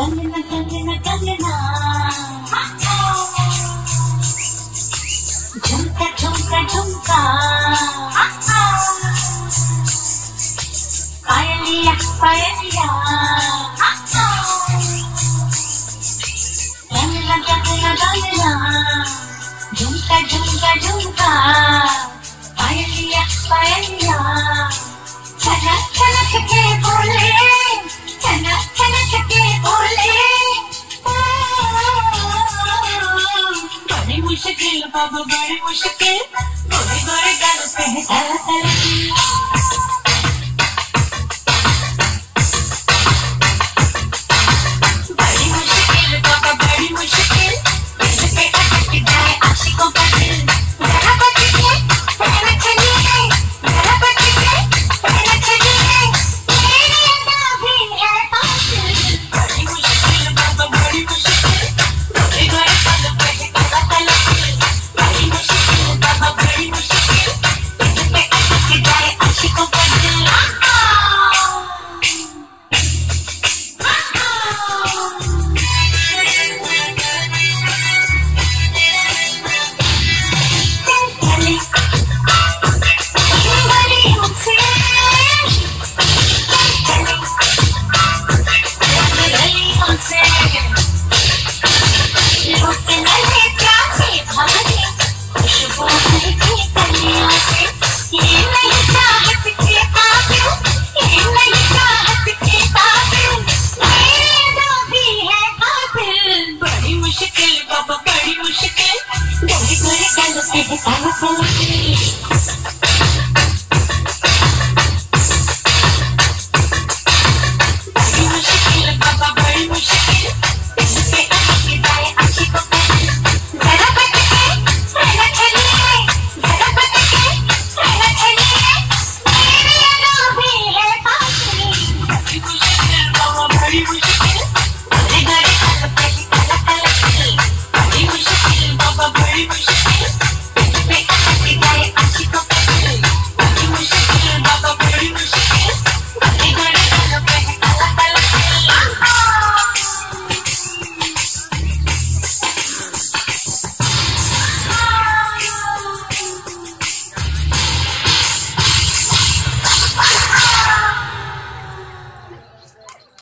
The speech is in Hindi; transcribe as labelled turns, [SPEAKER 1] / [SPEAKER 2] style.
[SPEAKER 1] कंगना कंगना कंगना, झुमका झुमका झुमका, पायलिया पायलिया, कंगना कंगना कंगना, झुमका झुमका झुमका, पायलिया पायलिया, छनक छनक के बोले, छनक छनक के बोले, बड़ी मुश्किल बाबू बड़ी मुश्किल, गोरे गोरे गालों पे